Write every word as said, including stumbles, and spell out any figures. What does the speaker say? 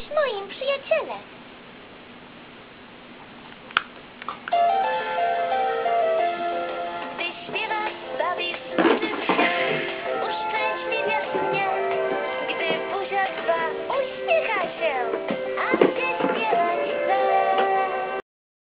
moim przyjacielem. Ty śpiewasz, bawisz młodym się, uszczęśliwiasz mnie, gdy buzia twa uśmiecha się.